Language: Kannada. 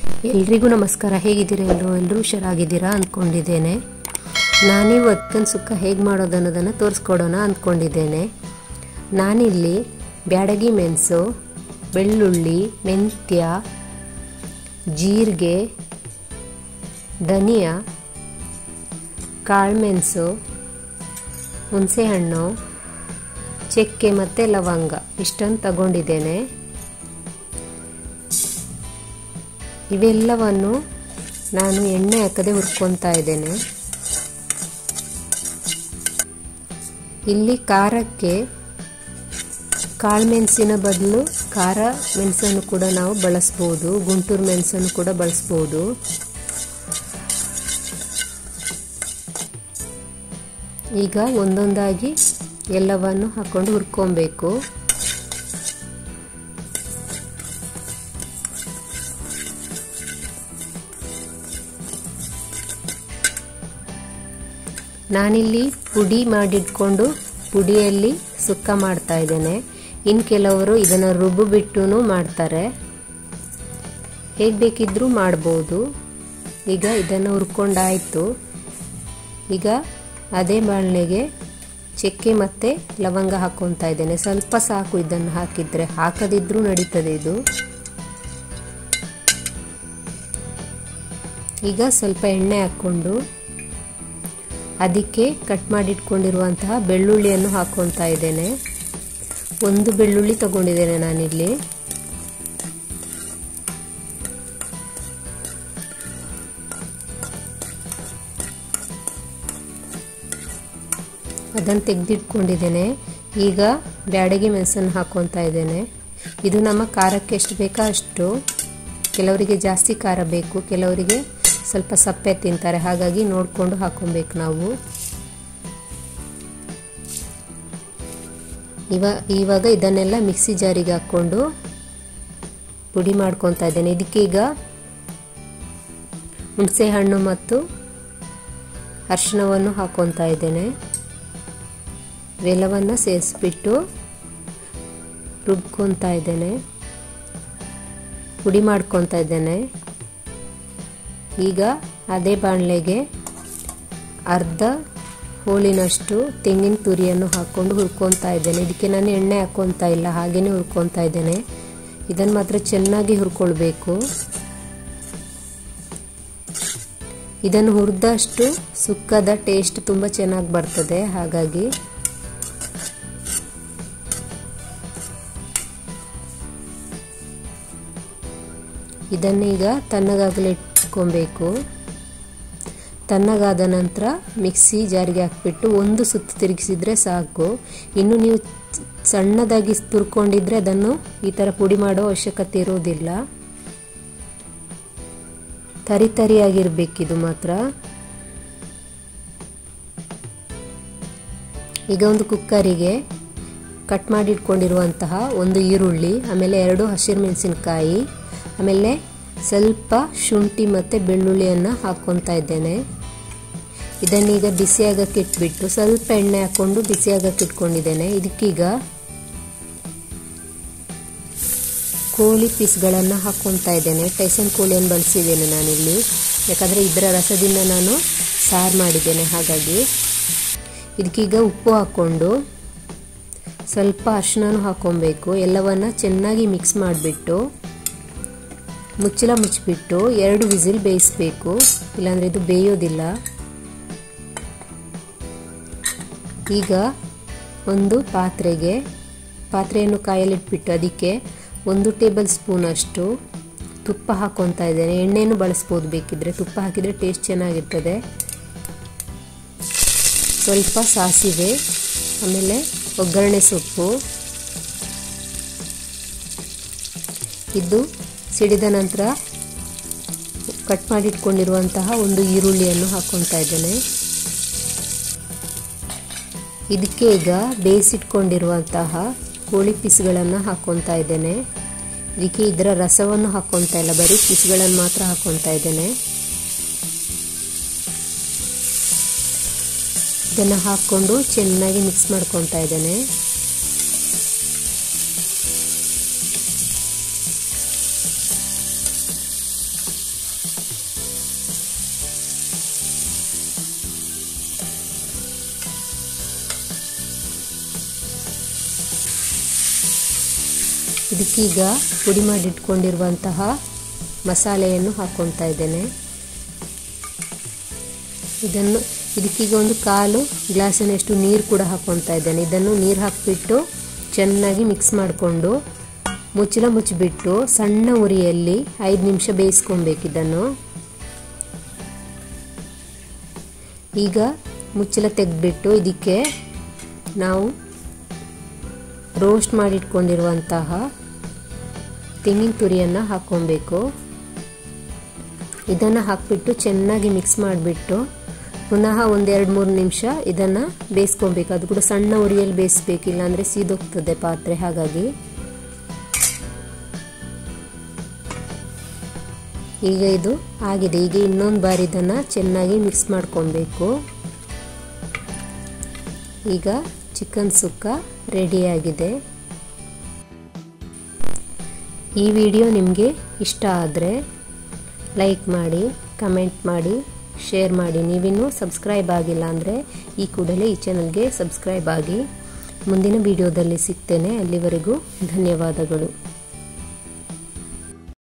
ಎಲ್ರಿಗೂ ನಮಸ್ಕಾರ. ಹೇಗಿದ್ದೀರಾ ಎಲ್ಲರೂ ಹುಷಾರಾಗಿದ್ದೀರಾ ಅಂದ್ಕೊಂಡಿದ್ದೇನೆ. ನಾನಿವತ್ತು ಸುಕ್ಕ ಹೇಗೆ ಮಾಡೋದು ಅನ್ನೋದನ್ನು ತೋರಿಸ್ಕೊಡೋಣ ಅಂದ್ಕೊಂಡಿದ್ದೇನೆ. ನಾನಿಲ್ಲಿ ಬ್ಯಾಡಗಿ ಮೆಣಸು, ಬೆಳ್ಳುಳ್ಳಿ, ಮೆಂತ್ಯ, ಜೀರಿಗೆ, ಧನಿಯಾ, ಕಾಳುಮೆಣಸು, ಹುಣಸೆಹಣ್ಣು, ಚಕ್ಕೆ ಮತ್ತು ಲವಂಗ ಇಷ್ಟನ್ನು ತಗೊಂಡಿದ್ದೇನೆ. ಇವೆಲ್ಲವನ್ನು ನಾನು ಎಣ್ಣೆ ಹಾಕದೆ ಹುರ್ಕೊತಾ ಇದ್ದೇನೆ. ಇಲ್ಲಿ ಖಾರಕ್ಕೆ ಕಾಳುಮೆಣಸಿನ ಬದಲು ಖಾರ ಮೆಣಸನ್ನು ಕೂಡ ನಾವು ಬಳಸ್ಬೋದು, ಗುಂಟೂರು ಮೆಣಸನ್ನು ಕೂಡ ಬಳಸ್ಬೋದು. ಈಗ ಒಂದೊಂದಾಗಿ ಎಲ್ಲವನ್ನು ಹಾಕೊಂಡು ಹುರ್ಕೊಬೇಕು. ನಾನಿಲ್ಲಿ ಪುಡಿ ಮಾಡಿಟ್ಕೊಂಡು ಪುಡಿಯಲ್ಲಿ ಸುಕ್ಕ ಮಾಡ್ತಾ ಇದ್ದೇನೆ. ಇನ್ನು ಕೆಲವರು ಇದನ್ನು ರುಬ್ಬು ಬಿಟ್ಟು ಮಾಡ್ತಾರೆ, ಹೇಗೆ ಬೇಕಿದ್ರೂ ಮಾಡ್ಬೋದು. ಈಗ ಇದನ್ನು ಹುರ್ಕೊಂಡಾಯಿತು. ಈಗ ಅದೇ ಬಾಣಲೆಗೆ ಚಕ್ಕೆ ಮತ್ತು ಲವಂಗ ಹಾಕ್ಕೊತಾ ಇದ್ದೇನೆ. ಸ್ವಲ್ಪ ಸಾಕು, ಇದನ್ನು ಹಾಕಿದರೆ, ಹಾಕದಿದ್ರೂ ನಡೀತದೆ ಇದು. ಈಗ ಸ್ವಲ್ಪ ಎಣ್ಣೆ ಹಾಕ್ಕೊಂಡು ಅದಕ್ಕೆ ಕಟ್ ಮಾಡಿಟ್ಕೊಂಡಿರುವಂತಹ ಬೆಳ್ಳುಳ್ಳಿಯನ್ನು ಹಾಕ್ಕೊತಾ ಇದ್ದೇನೆ. ಒಂದು ಬೆಳ್ಳುಳ್ಳಿ ತಗೊಂಡಿದ್ದೇನೆ ನಾನಿಲ್ಲಿ. ಅದನ್ನು ತೆಗೆದಿಟ್ಕೊಂಡಿದ್ದೇನೆ. ಈಗ ಬ್ಯಾಡಗಿ ಮೆಣಸನ್ನು ಹಾಕ್ಕೊತಾ ಇದ್ದೇನೆ. ಇದು ನಮ್ಮ ಖಾರಕ್ಕೆ ಎಷ್ಟು ಬೇಕೋ ಅಷ್ಟು. ಕೆಲವರಿಗೆ ಜಾಸ್ತಿ ಖಾರ ಬೇಕು, ಕೆಲವರಿಗೆ ಸ್ವಲ್ಪ ಸಪ್ಪೆ ತಿಂತಾರೆ, ಹಾಗಾಗಿ ನೋಡಿಕೊಂಡು ಹಾಕೊಬೇಕು ನಾವು. ಇವಾಗ ಇದನ್ನೆಲ್ಲ ಮಿಕ್ಸಿ ಜಾರಿಗೆ ಹಾಕ್ಕೊಂಡು ಪುಡಿ ಮಾಡ್ಕೊತಾ ಇದ್ದೇನೆ. ಇದಕ್ಕೆ ಈಗ ಹುಣಸೆ ಹಣ್ಣು ಮತ್ತು ಅರಿಶಿಣವನ್ನು ಹಾಕ್ಕೊತಾ ಇದ್ದೇನೆ. ಇವೆಲ್ಲವನ್ನು ಸೇರಿಸ್ಬಿಟ್ಟು ರುಬ್ಕೊತಾ ಇದ್ದೇನೆ, ಪುಡಿ ಮಾಡ್ಕೊತಾ ಇದ್ದೇನೆ. ಈಗ ಅದೇ ಬಾಣಲೆಗೆ ಅರ್ಧ ಹೋಳಿನಷ್ಟು ತೆಂಗಿನ ತುರಿಯನ್ನು ಹಾಕ್ಕೊಂಡು ಹುರ್ಕೊತಾ ಇದ್ದೇನೆ. ಇದಕ್ಕೆ ನಾನು ಎಣ್ಣೆ ಹಾಕ್ಕೊತಾ ಇಲ್ಲ, ಹಾಗೆಯೇ ಹುರ್ಕೊತಾ ಇದ್ದೇನೆ. ಇದನ್ನು ಮಾತ್ರ ಚೆನ್ನಾಗಿ ಹುರ್ಕೊಳ್ಬೇಕು. ಇದನ್ನು ಹುರಿದಷ್ಟು ಸುಕ್ಕದ ಟೇಸ್ಟ್ ತುಂಬ ಚೆನ್ನಾಗಿ ಬರ್ತದೆ. ಹಾಗಾಗಿ ಇದನ್ನೀಗ ತಣ್ಣಗಾಗಲು ಇಟ್ಕೊಬೇಕು. ತಣ್ಣಗಾದ ನಂತರ ಮಿಕ್ಸಿ ಜಾರಿಗೆ ಹಾಕ್ಬಿಟ್ಟು ಒಂದು ಸುತ್ತು ತಿರುಗಿಸಿದ್ರೆ ಸಾಕು. ಇನ್ನು ನೀವು ಸಣ್ಣದಾಗಿ ತುರ್ಕೊಂಡಿದ್ರೆ ಅದನ್ನು ಈ ಥರ ಪುಡಿ ಮಾಡೋ ಅವಶ್ಯಕತೆ ಇರೋದಿಲ್ಲ. ತರಿಯಾಗಿರ್ಬೇಕಿದು ಮಾತ್ರ. ಈಗ ಒಂದು ಕುಕ್ಕರಿಗೆ ಕಟ್ ಮಾಡಿಟ್ಕೊಂಡಿರುವಂತಹ ಒಂದು ಈರುಳ್ಳಿ, ಆಮೇಲೆ 2 ಹಸಿರು ಮೆಣಸಿನಕಾಯಿ, ಆಮೇಲೆ ಸ್ವಲ್ಪ ಶುಂಠಿ ಮತ್ತು ಬೆಳ್ಳುಳ್ಳಿಯನ್ನು ಹಾಕ್ಕೊತಾ ಇದ್ದೇನೆ. ಇದನ್ನೀಗ ಬಿಸಿಯಾಗಕ್ಕೆ ಇಟ್ಬಿಟ್ಟು ಸ್ವಲ್ಪ ಎಣ್ಣೆ ಹಾಕ್ಕೊಂಡು ಬಿಸಿಯಾಗಕ್ಕೆ ಇಟ್ಕೊಂಡಿದ್ದೇನೆ. ಇದಕ್ಕೀಗ ಕೋಳಿ ಪೀಸ್ಗಳನ್ನು ಹಾಕ್ಕೊತಾ ಇದ್ದೇನೆ. ಟೈಸನ್ ಕೋಳಿಯನ್ನು ಬಳಸಿದ್ದೇನೆ ನಾನಿಲ್ಲಿ, ಯಾಕಂದರೆ ಇದರ ರಸದಿಂದ ನಾನು ಸಾರು ಮಾಡಿದ್ದೇನೆ. ಹಾಗಾಗಿ ಇದಕ್ಕೀಗ ಉಪ್ಪು ಹಾಕ್ಕೊಂಡು ಸ್ವಲ್ಪ ಅರಿಶಿಣನೂ ಹಾಕ್ಕೊಬೇಕು. ಎಲ್ಲವನ್ನು ಚೆನ್ನಾಗಿ ಮಿಕ್ಸ್ ಮಾಡಿಬಿಟ್ಟು ಮುಚ್ಚಳ ಮುಚ್ಚಿಬಿಟ್ಟು 2 ವಿಸಿಲ್ ಬೇಯಿಸಬೇಕು, ಇಲ್ಲಾಂದರೆ ಇದು ಬೇಯೋದಿಲ್ಲ. ಈಗ ಒಂದು ಪಾತ್ರೆಯನ್ನು ಕಾಯಲಿಟ್ಬಿಟ್ಟು ಅದಕ್ಕೆ 1 ಟೇಬಲ್ ಸ್ಪೂನ್ ಅಷ್ಟು ತುಪ್ಪ ಹಾಕ್ಕೊತಾ ಇದ್ದೇನೆ. ಎಣ್ಣೆಯನ್ನು ಬಳಸ್ಬೋದು ಬೇಕಿದ್ರೆ, ತುಪ್ಪ ಹಾಕಿದರೆ ಟೇಸ್ಟ್ ಚೆನ್ನಾಗಿರ್ತದೆ. ಸ್ವಲ್ಪ ಸಾಸಿವೆ, ಆಮೇಲೆ ಒಗ್ಗರಣೆ ಸೊಪ್ಪು. ಇದು ಸಿಡಿದ ನಂತರ ಕಟ್ ಮಾಡಿಟ್ಕೊಂಡಿರುವಂತಹ ಒಂದು ಈರುಳ್ಳಿಯನ್ನು ಹಾಕ್ಕೊತಾ ಇದ್ದೇನೆ. ಇದಕ್ಕೆ ಈಗ ಬೇಯಿಸಿಟ್ಕೊಂಡಿರುವಂತಹ ಕೋಳಿ ಪೀಸ್ಗಳನ್ನು ಹಾಕ್ಕೊತಾ ಇದ್ದೇನೆ. ಇದಕ್ಕೆ ಇದರ ರಸವನ್ನು ಹಾಕ್ಕೊತಾ ಇಲ್ಲ, ಬರೀ ಪೀಸ್ಗಳನ್ನು ಮಾತ್ರ ಹಾಕ್ಕೊತಾ ಇದ್ದೇನೆ. ಇದನ್ನು ಹಾಕ್ಕೊಂಡು ಚೆನ್ನಾಗಿ ಮಿಕ್ಸ್ ಮಾಡ್ಕೊತಾ ಇದ್ದೇನೆ. ಇದಕ್ಕೀಗ ಪುಡಿ ಮಾಡಿಟ್ಕೊಂಡಿರುವಂತಹ ಮಸಾಲೆಯನ್ನು ಹಾಕ್ಕೊಳ್ತಾ ಇದ್ದೇನೆ. ಇದಕ್ಕೀಗ ಒಂದು 1/4 ಗ್ಲಾಸಿನಷ್ಟು ನೀರು ಕೂಡ ಹಾಕ್ಕೊಳ್ತಾ ಇದ್ದೇನೆ. ಇದನ್ನು ನೀರು ಹಾಕಿಬಿಟ್ಟು ಚೆನ್ನಾಗಿ ಮಿಕ್ಸ್ ಮಾಡಿಕೊಂಡು ಮುಚ್ಚಳ ಮುಚ್ಚಿಬಿಟ್ಟು ಸಣ್ಣ ಉರಿಯಲ್ಲಿ 5 ನಿಮಿಷ ಬೇಯಿಸ್ಕೊಬೇಕು ಇದನ್ನು. ಈಗ ಮುಚ್ಚಳ ತೆಗೆದ್ಬಿಟ್ಟು ಇದಕ್ಕೆ ನಾವು ರೋಸ್ಟ್ ಮಾಡಿಟ್ಕೊಂಡಿರುವಂತಹ ತೆಂಗಿನ ತುರಿಯನ್ನು ಹಾಕ್ಕೊಬೇಕು. ಇದನ್ನು ಹಾಕಿಬಿಟ್ಟು ಚೆನ್ನಾಗಿ ಮಿಕ್ಸ್ ಮಾಡಿಬಿಟ್ಟು ಪುನಃ 1-2-3 ನಿಮಿಷ ಇದನ್ನು ಬೇಯಿಸ್ಕೊಬೇಕು. ಅದು ಕೂಡ ಸಣ್ಣ ಉರಿಯಲ್ಲಿ ಬೇಯಿಸ್ಬೇಕಿಲ್ಲ ಅಂದರೆ ಸೀದೋಗ್ತದೆ ಪಾತ್ರೆ. ಹಾಗಾಗಿ ಈಗ ಇದು ಆಗಿದೆ. ಈಗ ಇನ್ನೊಂದು ಬಾರಿ ಇದನ್ನು ಚೆನ್ನಾಗಿ ಮಿಕ್ಸ್ ಮಾಡ್ಕೊಬೇಕು. ಈಗ ಚಿಕನ್ ಸುಕ್ಕ ರೆಡಿಯಾಗಿದೆ. ಈ ವಿಡಿಯೋ ನಿಮಗೆ ಇಷ್ಟ ಆದರೆ ಲೈಕ್ ಮಾಡಿ, ಕಮೆಂಟ್ ಮಾಡಿ, ಶೇರ್ ಮಾಡಿ. ನೀವಿನ್ನೂ ಸಬ್ಸ್ಕ್ರೈಬ್ ಆಗಿಲ್ಲ ಅಂದರೆ ಈ ಕೂಡಲೇ ಈ ಚಾನಲ್ಗೆ ಸಬ್ಸ್ಕ್ರೈಬ್ ಆಗಿ. ಮುಂದಿನ ವಿಡಿಯೋದಲ್ಲಿ ಸಿಗ್ತೇನೆ. ಅಲ್ಲಿವರೆಗೂ ಧನ್ಯವಾದಗಳು.